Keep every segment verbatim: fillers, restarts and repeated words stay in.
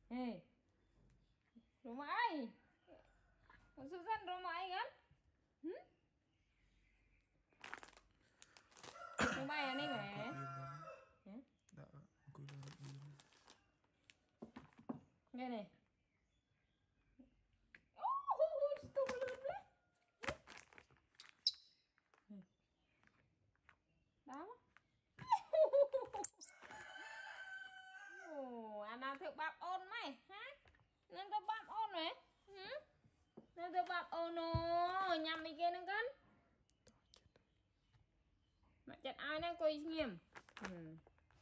Ê rồi mày con sự dân rồi mày gắn rồi mày anh ấy mẹ đã cô đã điên nghe này đó ồ anh nào thực bạp ôn mày hả nên tao bạp ôn này nên tao bạp ôn nó nhằm mày kia nâng cân mà chặt ai đang coi nghiêm ừ.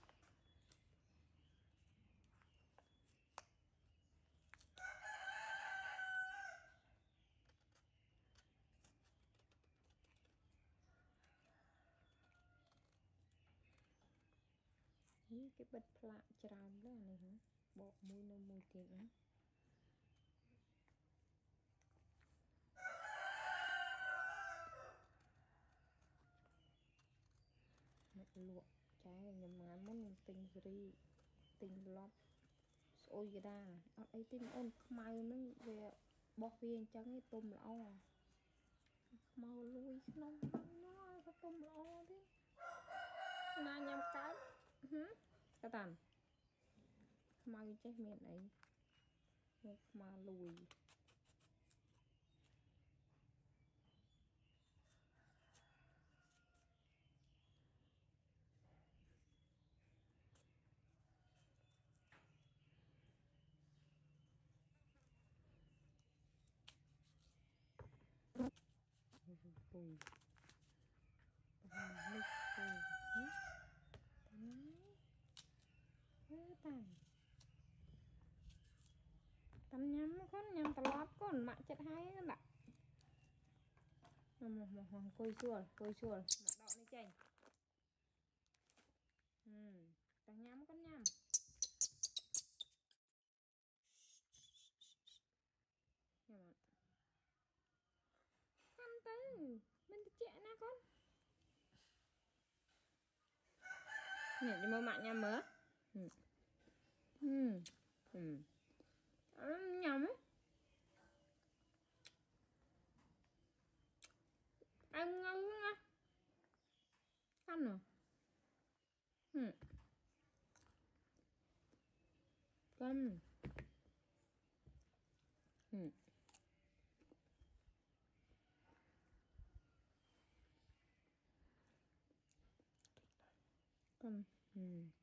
Cái bật lạ tràm đó này hả bộ mùi nó mùi tiền lắm mẹ luộc trái nhầm ngán muốn tình ri tình lót ôi cái đà ở đây tim ôn mai nó về bọc viên trắng cái tôm lão màu lui nó nó có tôm lão thế na nhầm cái cái tàn mai chết miệng ấy một mà lùi bùi tàn tàn nhắm con nhắm tàn lót con mạng chết hay đặt một một hoàng côi chuồn côi chuồn mạng đọ này chành ừ tàn nhắm con nhắm nhắm ăn tới mình chạy na con nè đi mua mạng nhắm mớ ừ ừ ừ nhắm ấy ăn ngon á ăn rồi ừ con ừ con ừ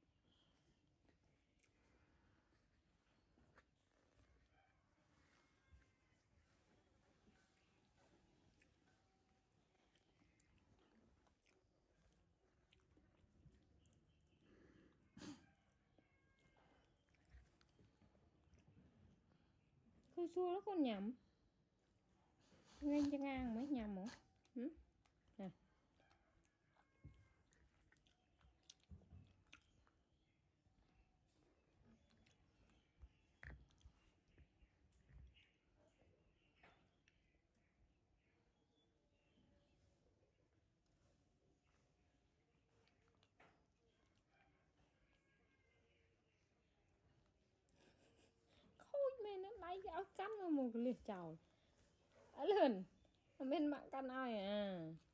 khơi xua nó con nhầm ngay cho ngang mấy nhầm hả ừ? Nè khôi mẹ nó lấy cái áo cắn mà một cái liệt chào ở lần bên mạng căn ai à